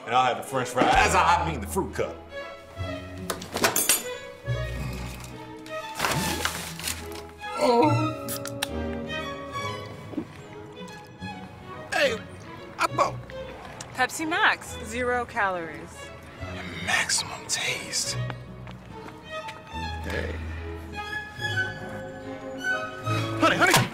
And I'll have the French fries. I mean the fruit cup. Oh. Hey, I thought... Pepsi Max, 0 calories. Maximum taste. Hey. Honey, honey!